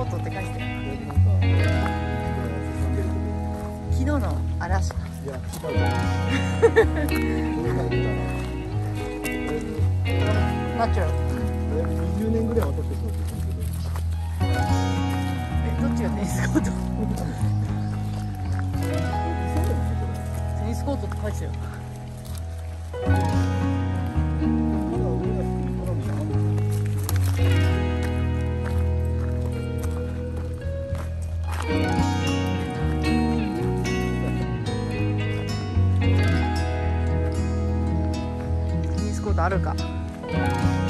ートって書いてる。昨日の嵐。 いや、違うよ。 ナチュラル。 20年ぐらいは取ってそうですけど。 どっちがテニスコート？テニスコートって書いてたよ。テニスコートあるか。